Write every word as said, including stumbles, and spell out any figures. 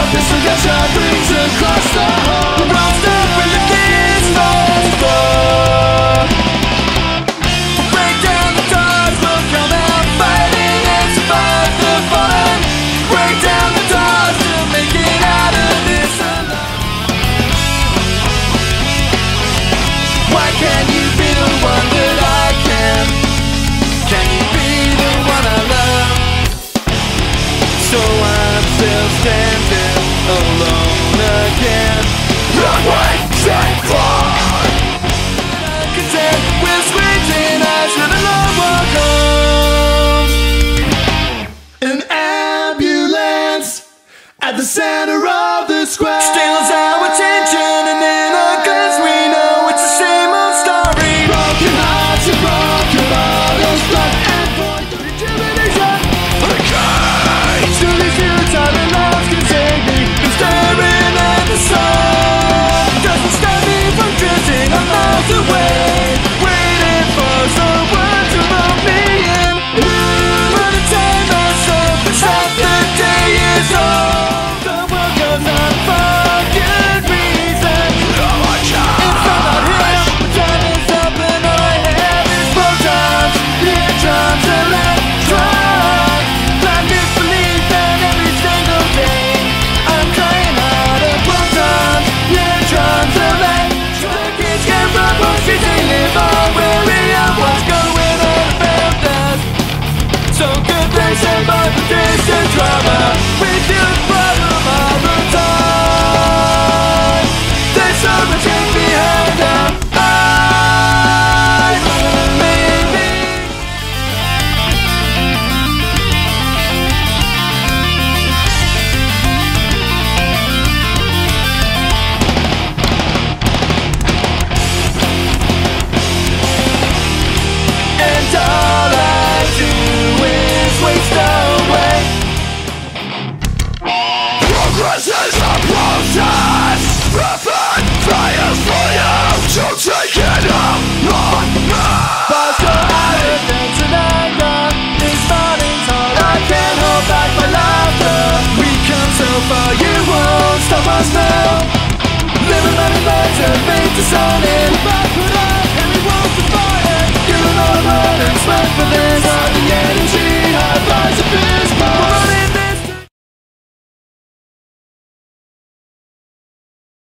pistol gunshot rings across the hall. Rolled up when the kids fall on the floor. Break down the doors, we'll come out fighting and survive the fallen. Break down the doors to make it out of this alive. Why can't you be the one that I can? Can you be the one I love? So I'm still standing alone again. Wrong way, straight forward. I'm content with squinting eyes when the Lord walk home. An ambulance at the center of the square steals our attention, and in our guns we know it's the same old story. Broken hearts and broken bottles, blood and void through determination. Okay, still these futile lives can save me from staring at the sun. Doesn't stop me from drifting a miles away, waiting for someone to roll me in. By the time I surface, half the day is old. The world goes on fucking reason. If I'm not here, the time is up and all I have is protons, electrons, electrons. Blind disbelief and every single day I'm crying out of protons, electrons, electrons. The kids get run, but she's in live on where I was going on about us. So good they say my distant drama. We feel the problem all the time. There's so much hang behind our eyes. Maybe and all I do is waste away. Progress is a process. Rapid fires for you to take it up on me. But so arrogance and anger is starting tall. I can't hold back my laughter. We come so far, you won't stop us now. Living many lives and make the sun in. Back put up and we won't survive it. You know the blood and sweat for this. All the energy, high flies of fear.